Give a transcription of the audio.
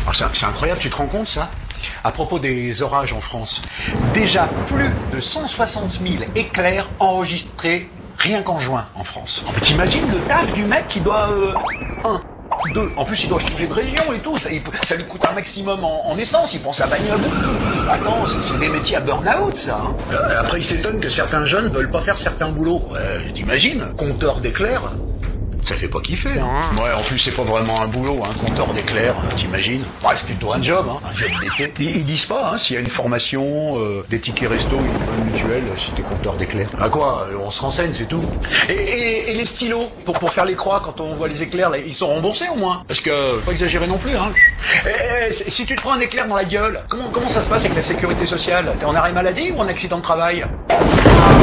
Alors, c'est incroyable, tu te rends compte ça? À propos des orages en France, déjà plus de 160 000 éclairs enregistrés rien qu'en juin en France. En fait, t'imagines le taf du mec qui doit... 1, 2, en plus il doit changer de région et tout, ça lui coûte un maximum en essence, il prend sa bagnole. Attends, c'est des métiers à burn-out ça. Hein. Après il s'étonne que certains jeunes veulent pas faire certains boulots. T'imagines, compteur d'éclairs? Ça fait pas kiffer, hein. Ouais, en plus, c'est pas vraiment un boulot, hein, compteur d'éclairs, t'imagines. Ouais, c'est plutôt un job, hein, un job d'été. Ils disent pas, hein, s'il y a une formation, des tickets resto, une bonne mutuelle, si t'es compteur d'éclairs. À quoi? On se renseigne, c'est tout. Et les stylos, pour faire les croix quand on voit les éclairs, là, ils sont remboursés au moins. Parce que, pas exagérer non plus, hein. Si tu te prends un éclair dans la gueule, comment ça se passe avec la sécurité sociale? T'es en arrêt maladie ou en accident de travail?